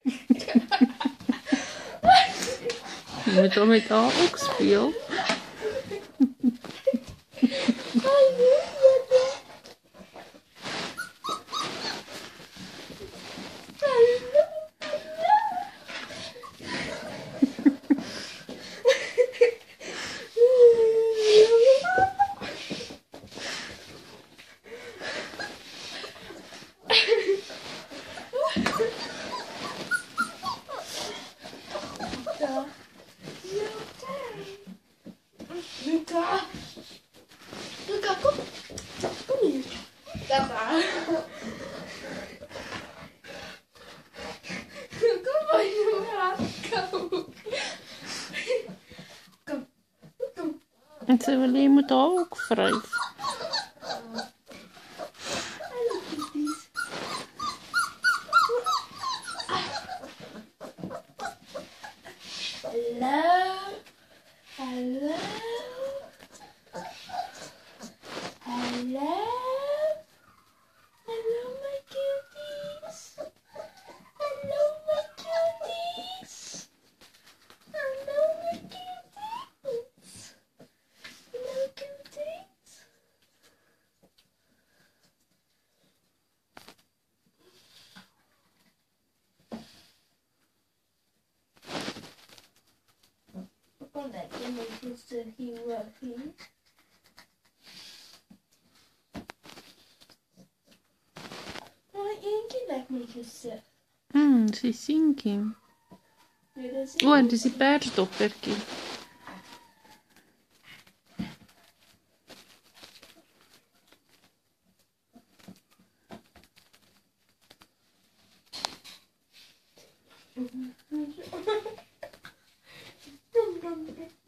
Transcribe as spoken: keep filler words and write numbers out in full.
Je moet toch met haar ook spelen. Luca, Luca, kom, kom hier. Daar, daar. Kom maar, Luca, kom. Kom, kom. En ze wil je moet haar ook wrijven. Hallo, kitties. Hallo. Hallo. Hello? Hello, my cuties. Hello, my cuties. Hello, my cuties. Hello, cuties. Papa lekker met je stukje working. Mm, si sinking. Oh, en si perdo perché. Mm-hmm.